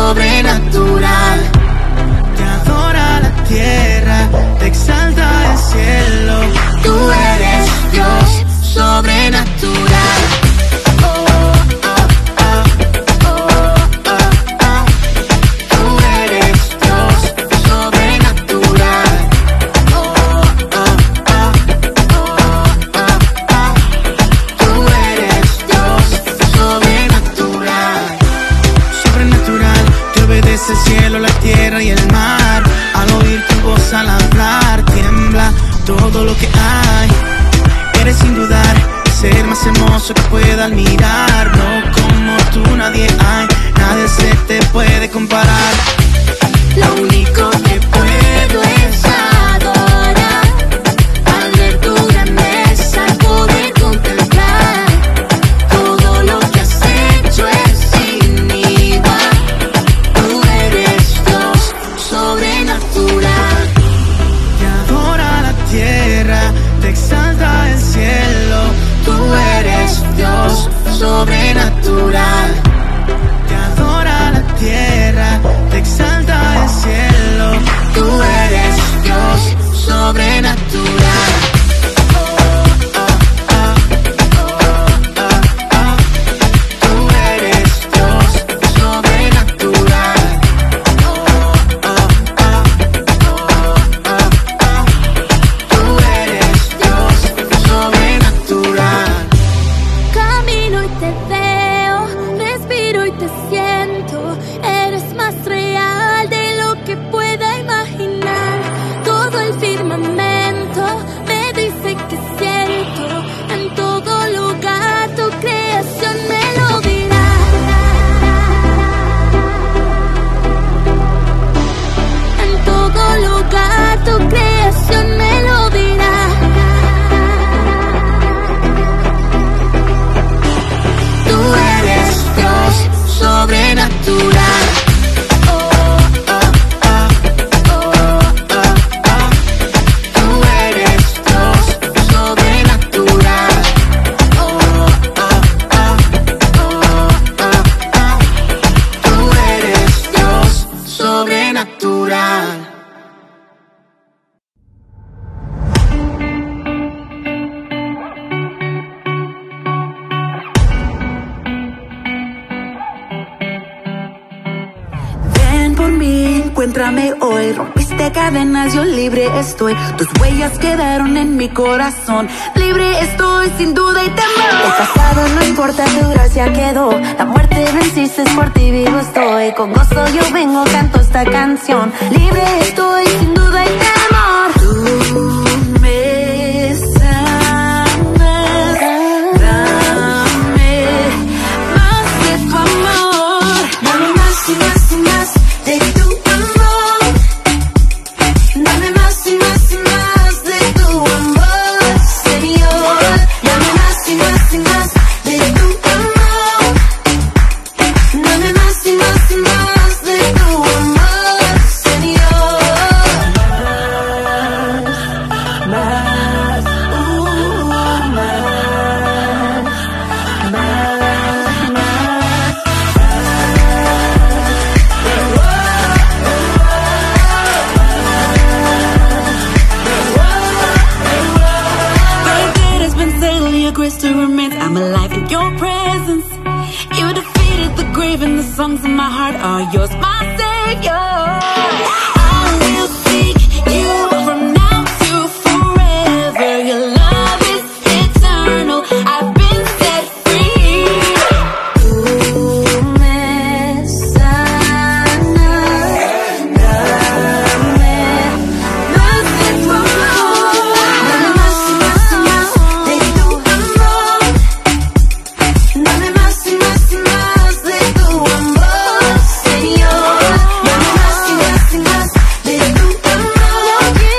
sobrenatural. Te adora la tierra, te exalta el cielo. Tú eres Dios sobrenatural. El cielo, la tierra y el mar. Al oír tu voz, al hablar, tiembla todo lo que hay. Eres sin dudar el ser más hermoso que pueda mirar. No como tú nadie hay, nadie se te puede comparar. Lo único que puedo es adorar, al ver tu grandeza, al poder contemplar todo lo que has hecho es sin igual. Sobrenatural. Te adora la tierra, te exalta el cielo. Tú eres Dios sobrenatural. Te adora la tierra, te exalta el cielo. Tú eres Dios sobrenatural. Encuéntrame hoy, rompiste cadenas, yo libre estoy. Tus huellas quedaron en mi corazón. Libre estoy, sin duda y temor. El pasado no importa, tu gracia quedó. La muerte venciste, por ti vivo estoy. Con gozo yo vengo, canto esta canción. Libre estoy, sin duda y temor. Tú me sanas, dame más de tu amor. Dame más y más y más de tu amor. Dame más y más y más de tu amor, Señor. Dame más y más y más de tu amor. Dame más y más y más de tu amor, Señor. Más, más, más, más, más. Still remains, I'm alive in your presence. You defeated the grave and the songs in my heart are yours, my Savior. I will seek you from now to forever. Your love is eternal, I've been set free. Tú me sanas, dame más de tu amor. Dame más y más y más de tu amor. Dame más y más y más de tu amor, Señor. Dame más y más y más de tu amor.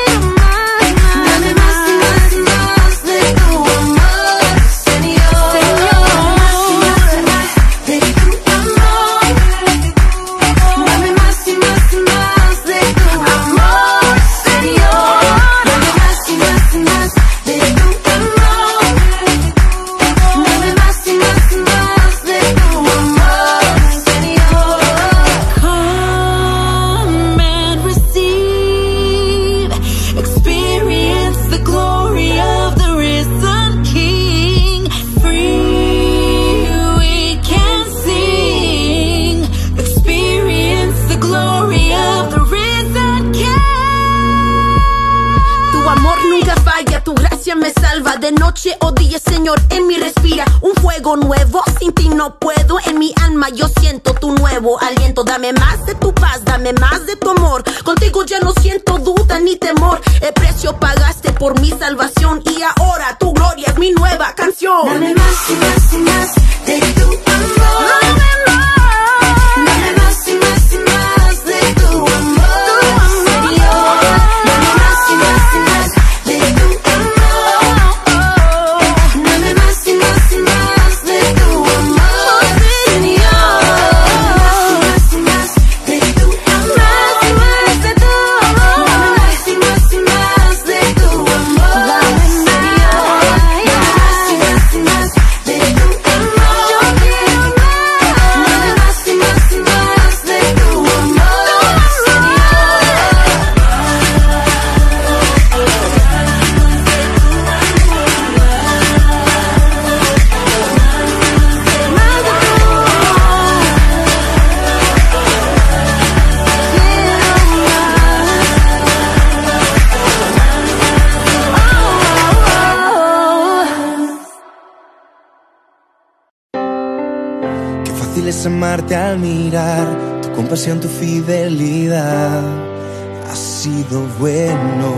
vida. De noche o día, Señor, en mí respira un fuego nuevo. Sin ti no puedo, en mi alma yo siento tu nuevo aliento. Dame más de tu paz, dame más de tu amor. Contigo ya no siento duda ni temor. El precio pagaste por mi salvación y ahora tu gloria es mi nueva canción. Dame más y más y más de tu amor. Dame más. Dame más y más y más de tu amor, Señor. Dame más y más y más de tu amor. Dame más y más y más de tu amor, Señor. Dame más y más de tu amor. Dame más y más y más de tu amor, Señor. Dame más y más y más de tu amor. Es amarte al mirar tu compasión, tu fidelidad. Has sido bueno.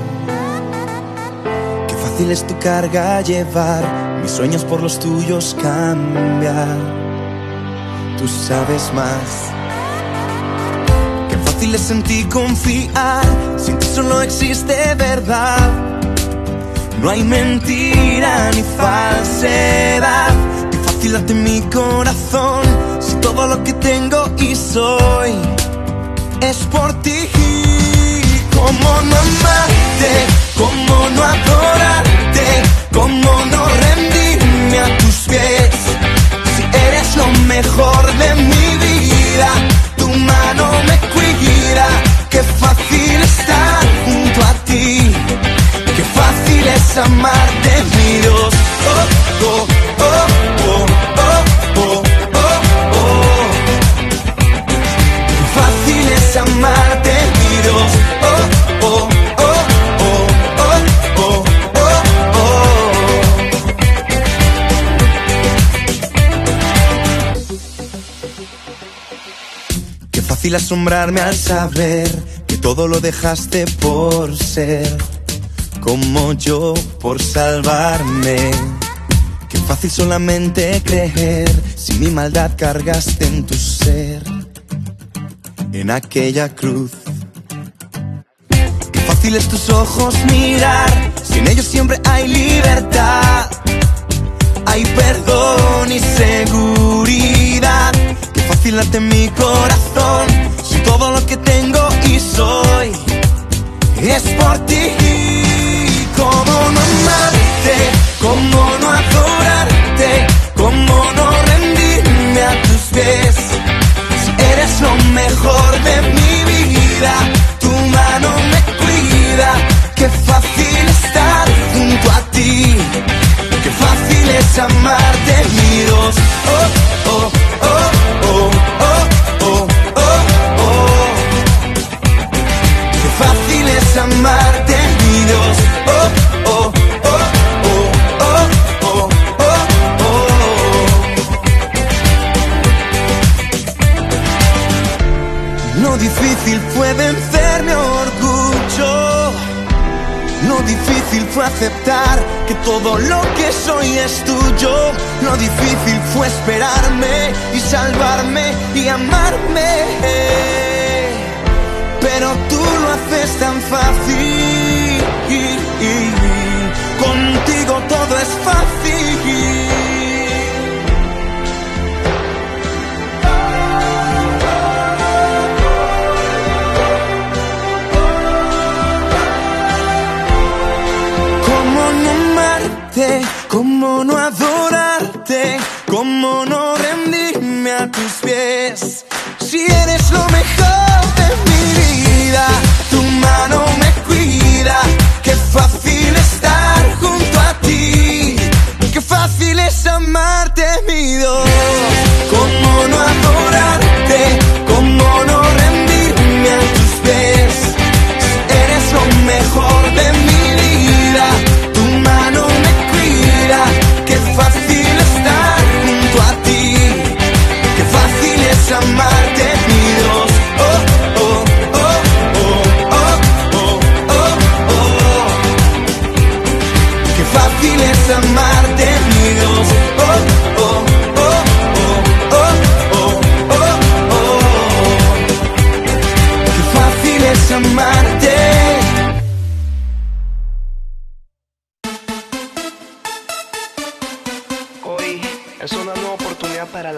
Qué fácil es tu carga llevar, mis sueños por los tuyos cambiar. Tú sabes más. Qué fácil es en ti confiar, sin ti solo existe verdad. No hay mentira ni falsedad. Qué fácil darte mi corazón, si todo lo que tengo y soy es por ti. ¿Cómo no amarte? ¿Cómo no adorarte? ¿Cómo no rendirme a tus pies? Si eres lo mejor de mi vida, tu mano me cuida. Qué fácil estar junto a ti, qué fácil es amarte, mi Dios. Oh, oh, oh, oh, oh, oh, oh, oh. Qué fácil es amarte, mi Dios. Oh, oh, oh, oh, oh, oh, oh, oh. Qué fácil asombrarme al saber que todo lo dejaste por ser como yo, por salvarme. Qué fácil solamente creer, si mi maldad cargaste en tu ser, en aquella cruz. Qué fácil es tus ojos mirar, si en ellos siempre hay libertad, hay perdón y seguridad. Qué fácil late mi corazón, si todo lo que tengo y soy es por ti. ¿Cómo no amarte? ¿Cómo no adorarte? ¿Cómo no rendirme a tus pies? Si eres lo mejor de mi vida, tu mano me cuida. Qué fácil estar junto a ti, qué fácil es amarte, mi Dios. Oh, oh, oh, oh, oh, oh, oh, oh. Qué fácil es amarte, mi Dios. Oh, oh, oh, oh, oh, oh, oh, oh. Lo difícil fue vencer mi orgullo. Lo difícil fue aceptar que todo lo que soy es tuyo. Lo difícil fue esperarme y salvarme y amarme. Pero tú lo haces tan fácil. Contigo todo es fácil. ¿Cómo no adorarte? ¿Cómo no rendirme a tus pies? Si eres lo mejor de mi vida, tu mano me cuida. Qué fácil estar junto a ti, qué fácil es amarte, mi Dios. ¿Cómo no adorarte? ¿Cómo no rendirme a tus pies? Si eres lo mejor de mi vida, tu mano me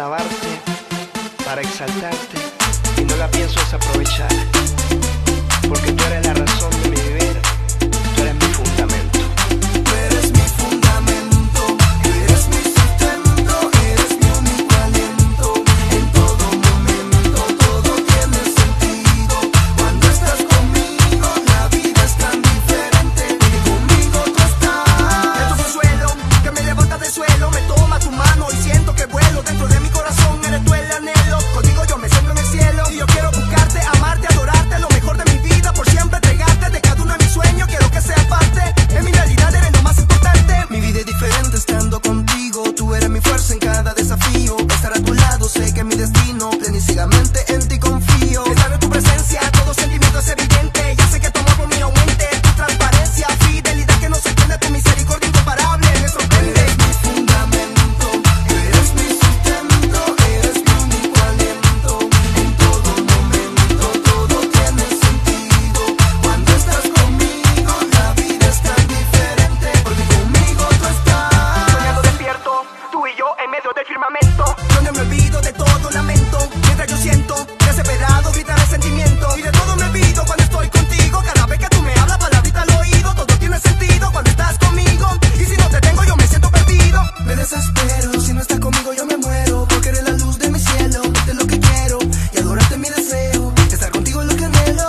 alabarte, para exaltarte, y no la pienso desaprovechar, porque tú eres la razón de mi vivir, tú eres mi fundamento. Tú eres mi fundamento, tú eres mi sustento, eres mi único aliento. En todo momento todo tiene sentido. Cuando estás conmigo la vida es tan diferente, y conmigo tú estás. Es tu consuelo que me levanta del suelo, me toma tu mano y siento que vuelo. Dentro de mi corazón eres tú el anhelo, contigo yo me siento en el cielo. Y yo quiero buscarte, amarte, adorarte, lo mejor de mi vida, por siempre entregarte de cada uno de mis sueños. Quiero que sea parte, en mi realidad eres lo más importante. Mi vida es diferente estando contigo, tú eres mi fuerza en cada desafío. Estar a tu lado sé que es mi destino, plenísimamente en ti confío. Estar en tu presencia, todo sentimiento es evidente. Ya sé que tu amor por mí aumente, tu transparencia, fidelidad que no se entiende, tu misericordia incomparable me sorprende. Eres mi fundamento, tú eres mi sustento, eres mi único aliento. En todo momento todo tiene sentido. Cuando estás conmigo la vida es tan diferente, porque conmigo tú estás. Soñando despierto, tú y yo en medio del firmamento, donde me olvido de todo lamento. Mientras yo siento desesperado gritar el sentimiento, y de todo me olvido cuando estoy contigo. Cada vez que tú me hablas palabrita al oído, todo tiene sentido cuando estás conmigo. Y si no te tengo yo me siento perdido. Me desespero, si no estás conmigo yo me muero, porque eres la luz de mi cielo, de lo que quiero, y adorarte es mi deseo, estar contigo es lo que anhelo.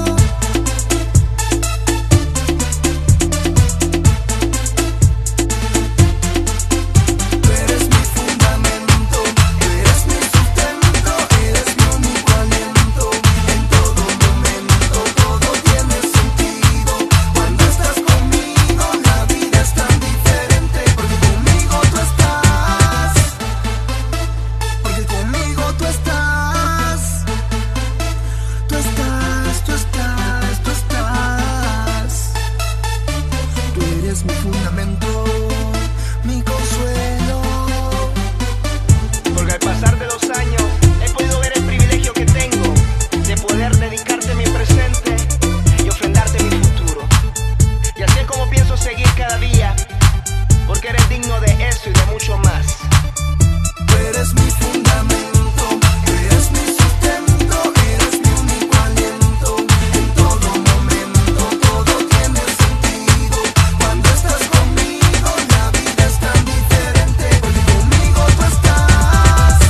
Tú eres mi fundamento, tú eres mi sustento, eres mi único aliento. En todo momento todo tiene sentido. Cuando estás conmigo la vida es tan diferente, porque conmigo tú estás. Porque conmigo tú estás. Tú estás, tú estás, tú estás. Tú eres mi fundamento, mi consuelo. Porque al pasar de los años he podido ver el privilegio que tengo de poder dedicarte mi presente y ofrendarte mi futuro. Y así es como pienso seguir cada día, porque eres digno de eso y de mucho más. Tú eres mi fundamento, tú eres mi sustento, eres mi único aliento. En todo momento todo tiene sentido. Cuando estás conmigo la vida es tan diferente, porque conmigo tú estás.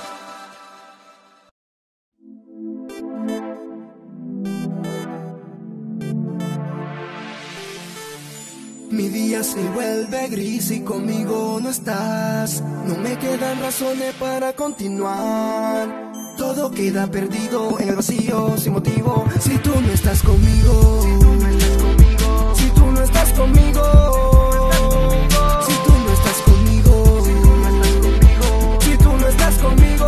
Mi día se vuelve gris y conmigo no estás. No me quedan razones para continuar. Todo queda perdido en el vacío sin motivo. Si tú no estás conmigo, si tú no estás conmigo, si tú no estás conmigo, si tú no estás conmigo.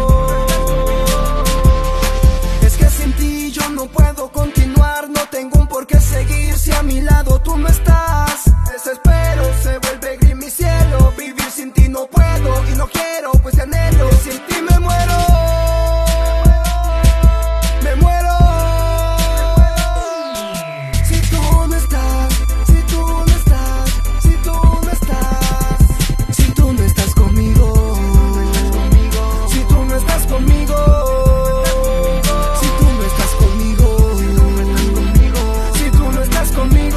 Es que sin ti yo no puedo continuar. No tengo un por qué seguir si a mi lado tú no estás. Desespero, se vuelve gris mi cielo. Vivir sin ti no puedo y no quiero, pues te anhelo. Sin ti me muero, me muero. Si tú no estás, si tú no estás, si tú no estás, si tú no estás conmigo, si tú no estás conmigo, si tú no estás conmigo, si tú no estás conmigo.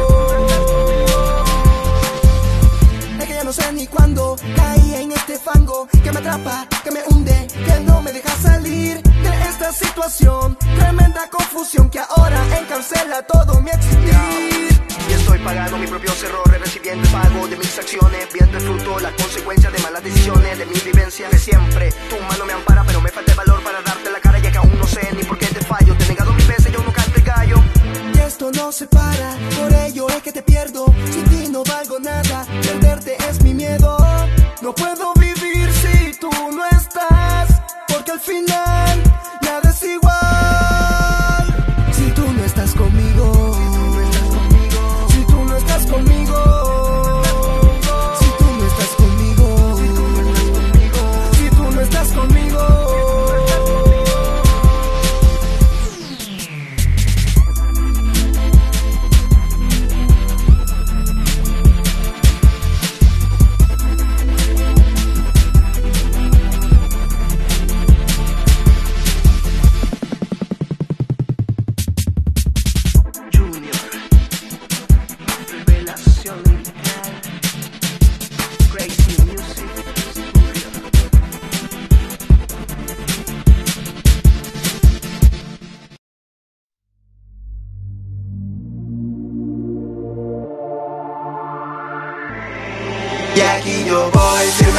Es que ya no sé ni cuándo caí en este fango que me atrapa, que me hunde, que no me deja salir de esta situación. Tremenda confusión que ahora encarcela todo mi existir. Y estoy pagando mis propios errores, recibiendo el pago de mis acciones, viendo el fruto, las consecuencias de malas decisiones, de mi vivencia. De siempre tu mano me ampara, pero me falta el valor para darte la cara, ya que aún no sé ni por qué te fallo. Te he negado mil veces, yo no canto el gallo. Y esto no se para, por ello es que te pierdo. Sin ti no valgo nada, perderte es mi miedo. No puedo vivir si tú no estás, porque al final nada es igual. Si tú no estás conmigo, si tú no estás conmigo, si tú no estás conmigo, si tú no estás conmigo.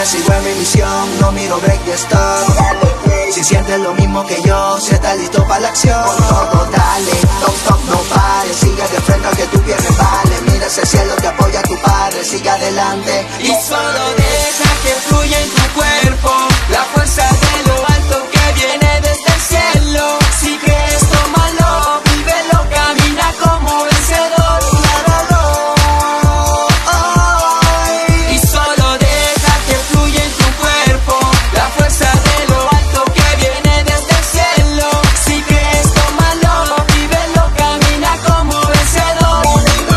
firme, sigo en mi misión, no miro break ni stop. Si sientes lo mismo que yo, si estás listo para la acción, con todo dale, top top no pares, sigue de frente aunque tu pie resbale, mira hacia el cielo, te apoya tu padre, sigue adelante y solo deja que fluya en tu cuerpo la fuerza de lo alto que viene desde el cielo. Si crees, tómalo, vívelo, camina como vencedor. Y solo deja que fluya en tu cuerpo la fuerza de lo alto que viene desde el cielo. Si crees, tómalo, vívelo, camina como vencedor.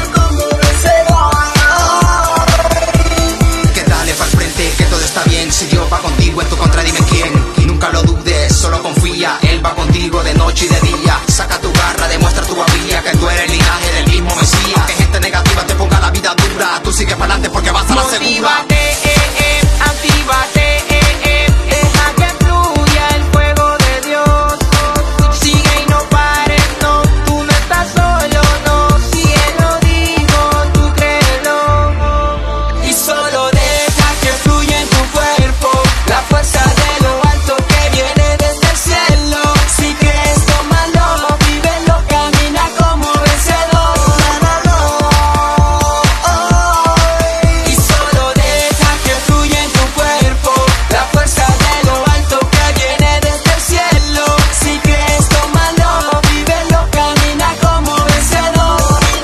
Que dale para el frente, que todo está bien. Si Dios va contigo, en tu contra dime quién. Y nunca lo dudes, solo confía. Él va contigo de noche y de día. Saca tu garra, demuestra tu valía, que tú eres el linaje del mismo Mesías. Que gente negativa te ponga la vida dura, tú sigue para adelante porque vas a la segura. Motívate, actívate, deja que fluya el fuego de Dios. Sigue y no pares, no, tú no estás solo, no. Si Él lo dijo, tú créelo. Y solo deja que fluya en tu cuerpo la fuerza de lo alto que viene desde el cielo. Si crees, tómalo, vívelo, camina como vencedor. Y solo deja que fluya en tu cuerpo la fuerza de lo alto que viene desde el cielo. Si crees, tómalo, vívelo, camina como vencedor.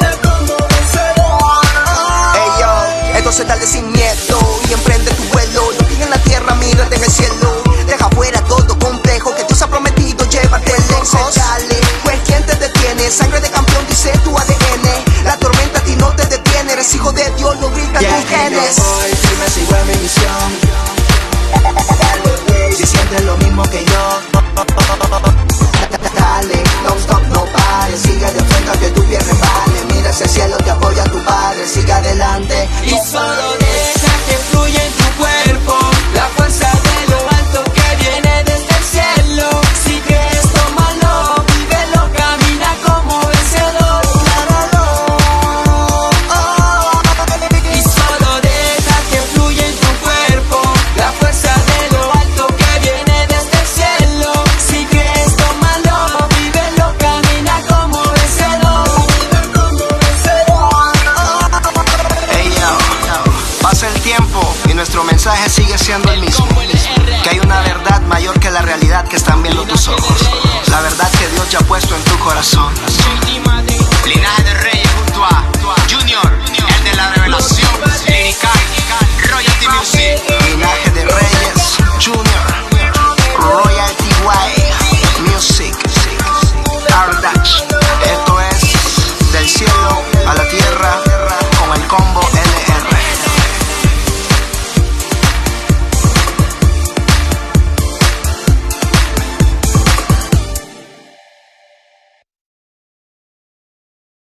Hey yo, entonces dale sin miedo y emprende tu vuelo. Lo que hay en la tierra, mírate en el cielo. Deja fuera todo complejo que Dios ha prometido llevarte lejos. Dale, pues ¿quién te detiene? Sangre de campeón dice tu ADN. La tormenta a ti no te detiene, eres hijo de Dios, lo grita tus genes. Yo voy firme, sigo en mi misión. Si sientes lo mismo que yo, dale, no stop, no pares, sigue de frente aunque tu pie resbale, mira hacia el cielo, te apoya tu padre, sigue adelante. Y solo deja que fluya en tu cuerpo la fuerza de lo alto que viene desde el cielo. Si crees, tómalo, vívelo, camina como vencedor. Y solo deja que fluya en tu cuerpo la fuerza de lo alto que viene desde el cielo. Si crees, tómalo, vívelo, camina como vencedor. Hey yo, pasa el tiempo y nuestro mensaje sigue siendo el mismo. Que hay una verdad mayor que la realidad que están viendo tus ojos. La verdad que Dios ya ha puesto en tu corazón. Linaje de Reyes junto a Junior, el de la revelación.